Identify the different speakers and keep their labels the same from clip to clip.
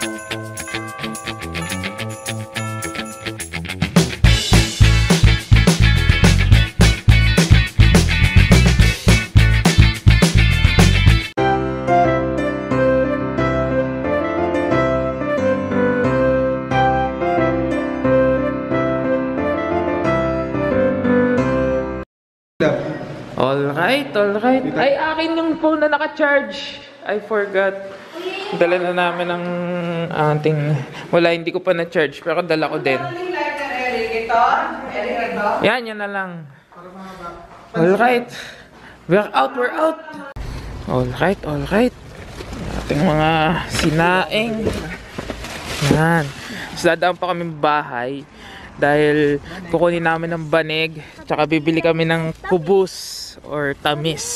Speaker 1: Alright. Ay, akin yung phone na naka-charge. I forgot. Dala na namin ang ating... Wala, hindi ko pa na-charge. Pero dala ko din. Yan na lang. Alright. We're out. Alright. Ating mga sinaing. Yan. So, dadaan pa kami bahay. Dahil kukunin namin ng banig. Tsaka bibili kami ng kubus or tamis.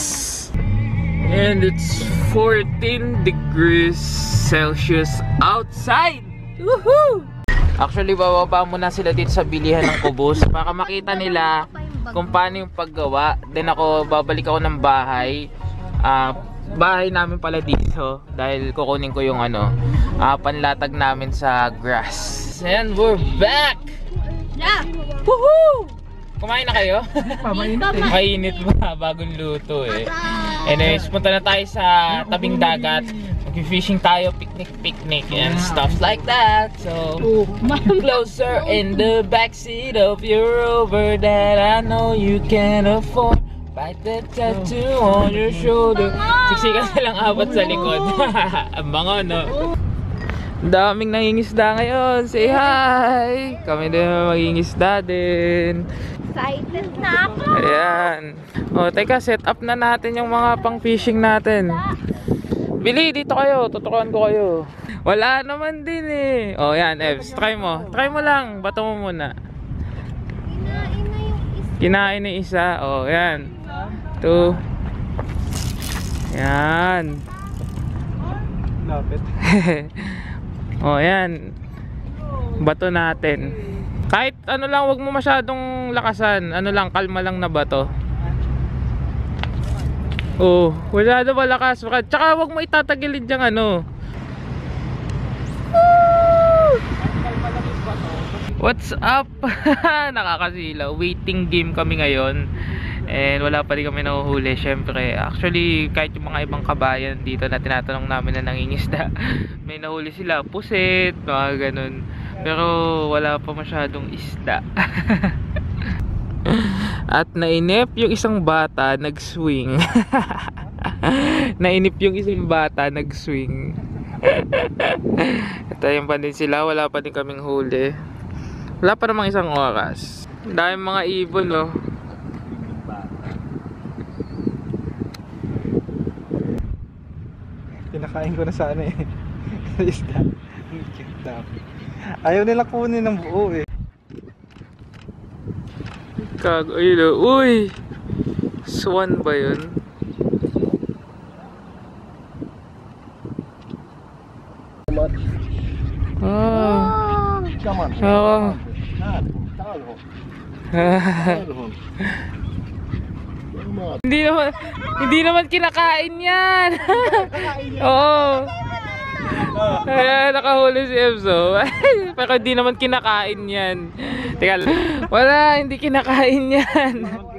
Speaker 1: And it's 14 degrees Celsius outside. Woohoo! Actually, bababa muna sila dito sa bilihan ng kubus para makita nila kung paano yung paggawa. Then babalik ako ng bahay. Bahay namin pala dito dahil kukunin ko yung panlatag namin sa grass. And we're back!
Speaker 2: Yeah!
Speaker 1: Woohoo! Kumain na kayo? Mainit ba? Bagong luto eh. Anyways, punta na tayo sa tabing dagat. Mag-fishing tayo, picnic and stuff like that. So, closer in the backseat of your Rover that I know you can afford. Bite that tattoo on your shoulder. Siksikan na lang apat sa likod. Ang bango, no? Daming nangingisda ngayon. Say hi! Kami din mangingisda din.
Speaker 2: Excited na ako!
Speaker 1: Ayan. Teka, set up na natin yung mga pang fishing natin. Bili, dito kayo. Tuturuan ko kayo. Wala naman din eh. Yan, Evs. Try mo. Try mo lang. Bato mo muna. Kinain na yung isa. Yan. 2. Yan. Lapit. Yan. Bato natin. Kahit lang, wag mo masyadong lakasan. Kalma lang na bato. Wala na malakas. Tsaka wag mo itatagilid yung What's up? Nakakasilaw. Waiting game kami ngayon. And wala pa rin kami nahuhuli. Syempre, actually, kahit yung mga ibang kabayan dito na tinatanong namin na nangingisda, may nahuli sila, pusit, mga ganun. Pero wala pa masyadong isda. At nainip yung isang bata, nag-swing. Nainip yung isang bata, nag-swing. At ayun pa din sila, wala pa din kaming huli. Wala pa namang isang oras. Dahil mga ibon, no?
Speaker 3: Pinakain ko na sana eh. Isda. Ayaw nila kunin ng buo eh.
Speaker 1: Uy! Swan ba yun? Hindi naman kinakain yan. Ayan, nakahuli si Ebso. Pero hindi naman kinakain yan. Teka, wala, hindi kinakain yan.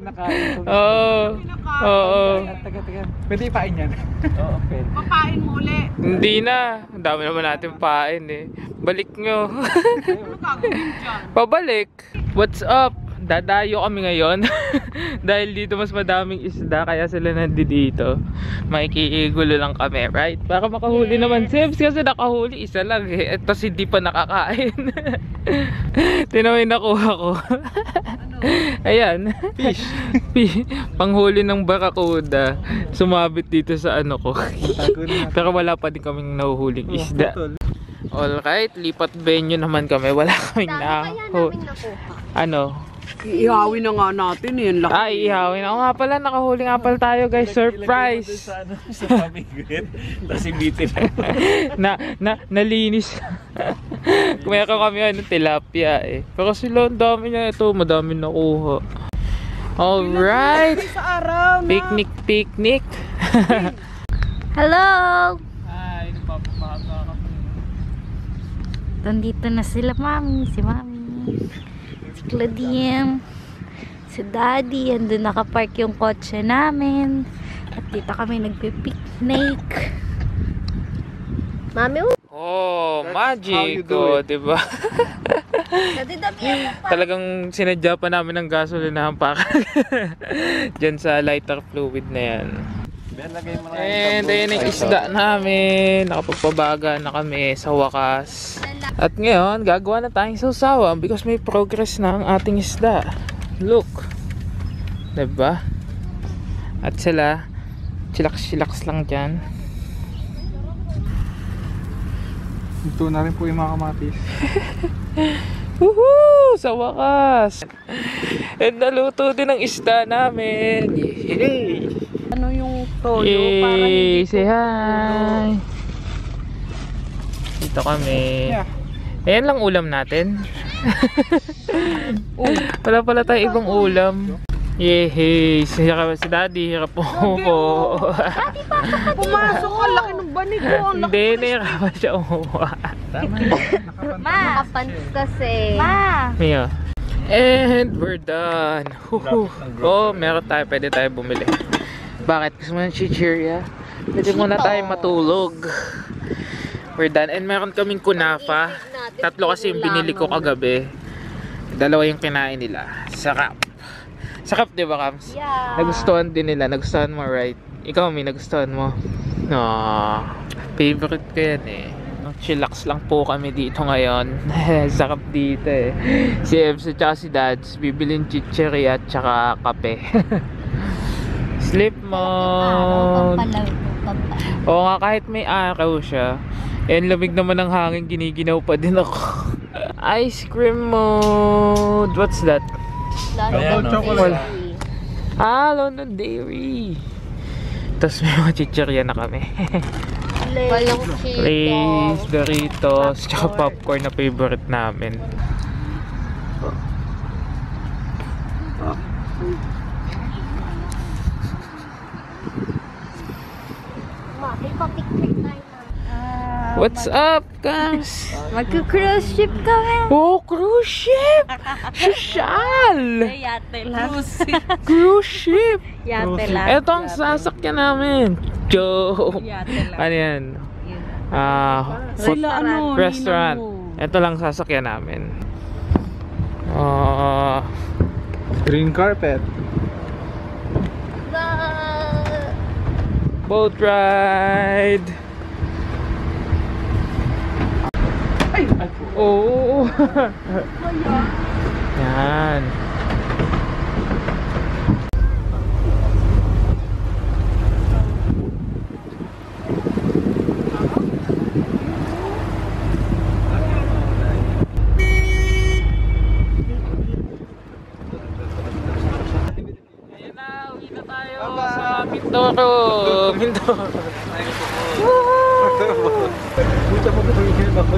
Speaker 3: Pwede ipain yan.
Speaker 2: Papain mo ulit.
Speaker 1: Hindi na. Ang dami naman natin pain eh. Balik nyo. Pabalik. What's up? Dadayo kami ngayon. Dahil dito mas madaming isda, kaya sila nandito. Makikigulo lang kami, right? Para makahuli naman si Ebs, kasi nakahuli isa lang eh. Tapos hindi pa nakakain. Tinawin nakuha ko. Ayan. Fish. Panghuli ng barakuda. Sumabit dito sa ko. Pero wala pa din kaming nahuhuling isda. Alright, lipat venue naman kami. Wala kaming
Speaker 2: Iihawin na nga natin eh.
Speaker 1: Iihawin. Nga pala, nakahuli nga pala tayo guys. Surprise!
Speaker 3: Sa pamigwit. Tapos ibitin
Speaker 1: nalinis. Meron kami tilapia eh. Pero sila, ang dami niya ito. Madami nakuha. Alright! Picnic.
Speaker 2: Hello!
Speaker 1: Hi, nagpapabaka kami.
Speaker 4: Nandito na sila, mami. Si mami. Si Claudine. Si daddy. Andun nakapark yung kotse namin. At dito kami nagpipiknik. Mami,
Speaker 1: Oh, magic.
Speaker 3: do
Speaker 1: Oh, diba? Talagang sinadya pa namin ng gasolinahan pa. Diyan sa lighter fluid na yan. And ayun yung isda namin. Nakapagpabaga na kami sa wakas. At ngayon, gagawa na tayong sausawan because may progress na ang ating isda. Look. Diba? At sila, chillax lang dyan.
Speaker 3: Ito na rin po yung mga kamatis.
Speaker 1: Woohoo! Sa wakas! And naluto din ang isda namin. Yay!
Speaker 2: Ano yung toyo? Para
Speaker 1: Yay!
Speaker 2: hindi
Speaker 1: Say hi! Dito kami. Ayan lang ulam natin. Wala pala tayo ibang ulam. Yay! Si daddy, hirap po po.
Speaker 2: pumasok ka, laki ng banig ko.
Speaker 1: Hindi, nahirapan siya umuha.
Speaker 4: Ma, kapans kasi. Ma!
Speaker 1: Mia. And we're done. Oh, meron tayo. Pwede tayo bumili. Bakit? Gusto mo ng chichirya? Pwede muna tayo matulog. We're done. And meron kaming kunafa. 3 kasi yung binili ko kagabi. 2 yung kinain nila. Sarap. Sarap, di ba, Kams?
Speaker 4: Yeah.
Speaker 1: Nagustuhan din nila. Nagustuhan mo, right? Ikaw, May, nagustuhan mo? Favorite ko yan eh. Chillax lang po kami dito ngayon. Sarap dito eh. Si Ebs at si Dads bibilin chichirya at saka kape. Sleep mode. Oo nga, kahit may araw siya. And lamig naman ng hangin, giniginaw pa din ako. Ice cream mode. What's that?
Speaker 3: Chocolate.
Speaker 1: London Dairy. Tapos may mga chichirya na kami.
Speaker 4: Walang
Speaker 1: Lay's, Doritos, tsaka popcorn na favorite namin. What's up, guys?
Speaker 4: Magka-cruise ship kami.
Speaker 1: Oh, cruise ship! Social!
Speaker 4: Yate lang.
Speaker 1: Cruise ship!
Speaker 4: Yate lang.
Speaker 1: Ito ang sasakyan namin. Joke!
Speaker 4: Yate lang.
Speaker 1: Ano yan? Restaurant. Ito lang sasakyan namin.
Speaker 3: Green carpet.
Speaker 1: Boat ride! Oh! Yan. Ayan na, uwi na tayo sa Mindoro. Mindoro.
Speaker 3: Buta mo ba yung ako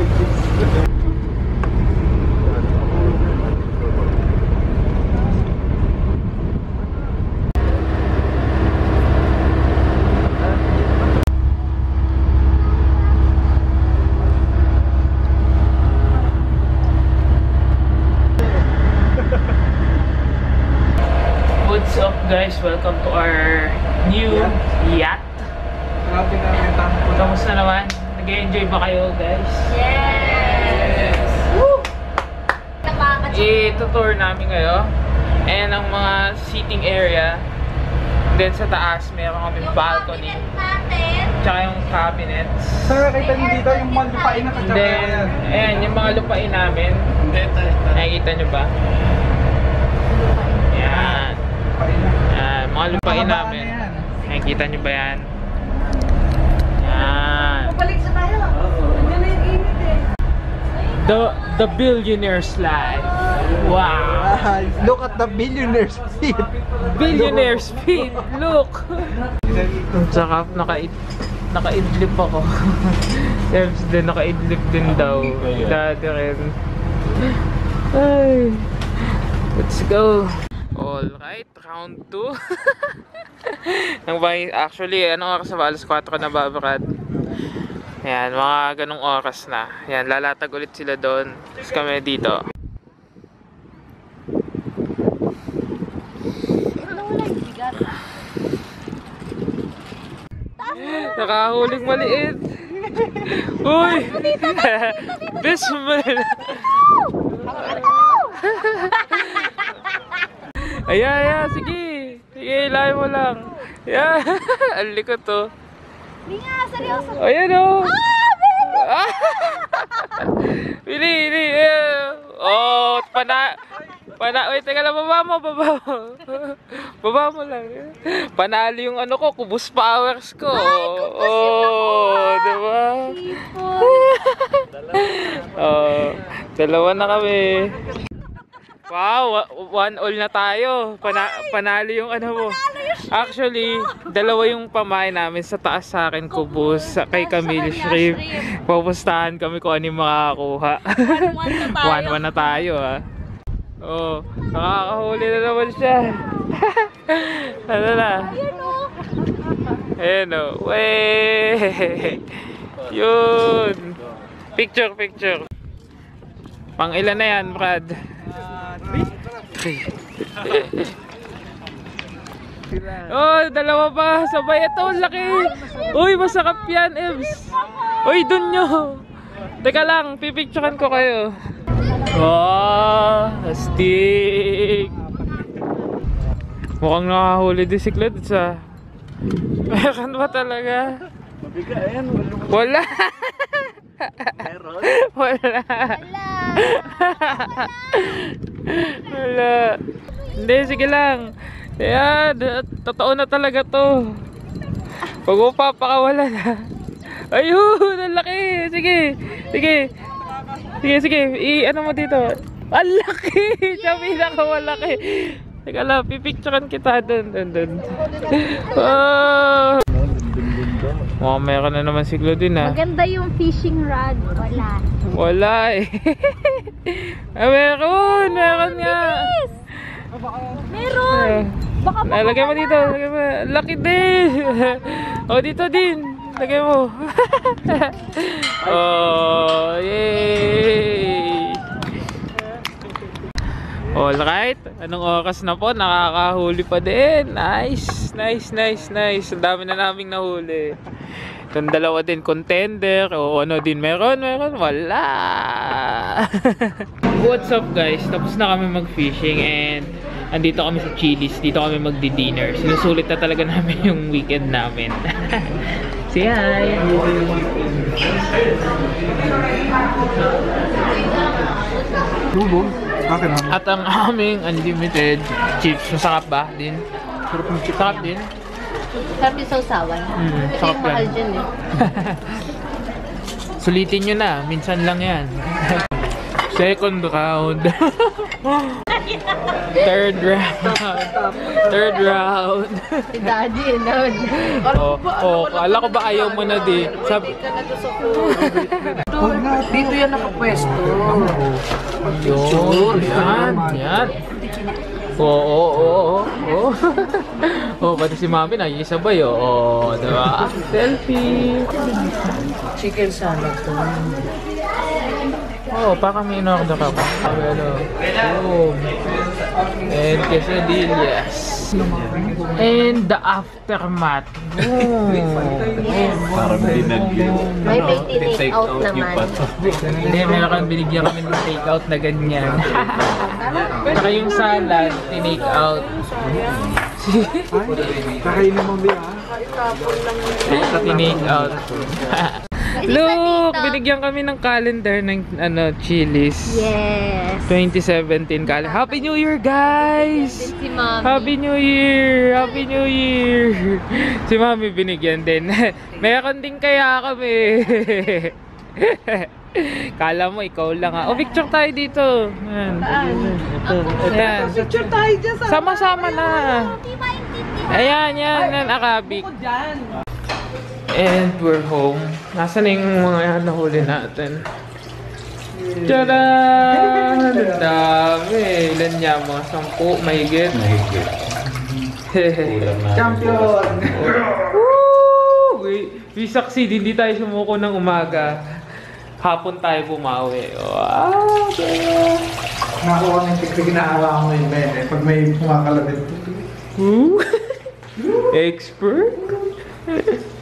Speaker 1: What's up, guys? Welcome to our new yacht.
Speaker 3: Grabe na yung tampo.
Speaker 1: Kamusta naman? Nag-enjoy ba kayo, guys?
Speaker 4: Yes! Woo!
Speaker 1: I-tour namin kayo. And ang mga seating area. Then sa taas, meron kaming balcony. Tsaka yung cabinets.
Speaker 3: Saan nakita niyo dito yung mga lupain na kagaya
Speaker 1: Then,
Speaker 3: yan?
Speaker 1: ayan, yung mga lupain namin. Nakikita nyo ba? Yan. Yan, mga lupain namin. Nakikita nyo ba yan? Yan.
Speaker 2: Balik sa tayo. Nandiyan na yung init eh.
Speaker 1: The billionaire's life. Wow.
Speaker 3: Look at the billionaire's feet.
Speaker 1: Billionaire's feet. Look. Saka naka-idlip ako. Ebs din, naka-idlip din daw. Dati rin. Ay. Let's go. Alright, round 2. Actually, anong oras na ba? Alas 4 na ba, Brad? Ayan, mga ganong oras na. Ayan, lalatag ulit sila doon. Tapos kami dito. Nakahuling maliit. Uy! Best man! Ayan, sige. Sige, ilay mo lang. Ayan, ang likot to.
Speaker 4: Hindi nga, seryoso.
Speaker 1: Ayan o. Bili. Oh, wait, teka lang, baba mo. Baba mo lang. Panalo yung ano ko, kubus powers ko. Oh, diba? Oh, dalawa na kami. Wow, 1-1 na tayo. Panalo yung ano mo. Actually, dalawa yung pamain namin sa taas sa akin, kubus, kay Camille Shrimp. Pupustahan kami kung ano yung makakakuha. 1-1 na tayo ah. Oh, nakakahuli na naman siya. Ano na? Ayan o. Wey! Yun! Picture. Pang ilan na yan, Brad? 3. Oh, dalawa pa. Sabay ito, laki. Uy, masakap yan, Ebs. Uy, dun nyo. Teka lang, pipicturean ko kayo. Wow, astig. Mukhang nakahuli din si Claude sa... Meron ba talaga? Wala. Wala. Hindi, sige lang. Ayan, totoo na talaga to. Pag upapakawala na. Ayun, ang laki. Sige. Ano mo dito? Ang laki. Siya pinakamalaki. Teka lang, pipicturean kita dun. Oh. Oh, meron na naman si Claudine ah.
Speaker 4: Maganda yung fishing rod.
Speaker 1: Wala eh. Meron nga.
Speaker 4: Meron. Baka
Speaker 1: Lagay mo dito. Laki din. Oh, dito din. Lagay mo. Oh, yay. Alright. Anong oras na po? Nakakahuli pa din. Nice. Ang dami na naming nahuli. Itong dalawa din contender. O ano din meron. Wala. What's up guys? Tapos na kami mag-fishing and andito kami sa Chili's. Dito kami magdi-dinner. Sinusulit na talaga namin yung weekend namin. Say hi! At ang aming unlimited chips. Masarap ba din? Sarap din?
Speaker 4: Sarap yung sausawan. Ito
Speaker 1: Sarap
Speaker 4: yung mahal
Speaker 1: yan.
Speaker 4: dyan eh.
Speaker 1: Sulitin nyo na. Minsan lang yan. Second round. Third round.
Speaker 4: Si Daddy, no?
Speaker 1: Kala ko ba ayaw mo na di? Sabi
Speaker 2: Dito yan nakapwesto.
Speaker 1: yun, yan. Oo. Pati si Mami nakikisabay diba? Selfie.
Speaker 2: Chicken salad to.
Speaker 1: Parang may in-order ka pa. And quesadillas. And the aftermath.
Speaker 3: Parang binagyan.
Speaker 4: May take out naman.
Speaker 1: Hindi, meron kang binigyan kami ng take out na ganyan. Saka yung salad, tinake out.
Speaker 3: Kakainin mo ba?
Speaker 1: Tinake out. Look! Binigyan kami ng calendar ng Chili's.
Speaker 4: Yes.
Speaker 1: 2017 calendar. Happy New Year, guys!
Speaker 4: Si Mami.
Speaker 1: Happy New Year! Si Mami binigyan din. Meron din kaya kami. Kala mo ikaw lang ah. Picture tayo dito. Ayan.
Speaker 2: Picture tayo dyan sa...
Speaker 1: Sama-sama na. Ayan, Arabic. And we're home. Nasaan na yung mga nahuli natin? Tada! Ang dami. Ilan niya? Mga 10, mahigit.
Speaker 3: Champion!
Speaker 1: Woo! We succeed. Hindi tayo sumuko ng umaga. Hapon tayo bumawi. Wow!
Speaker 3: Nakuha ng tiktik na awa ko yung bene. Pag may kumakalabit.
Speaker 1: Expert?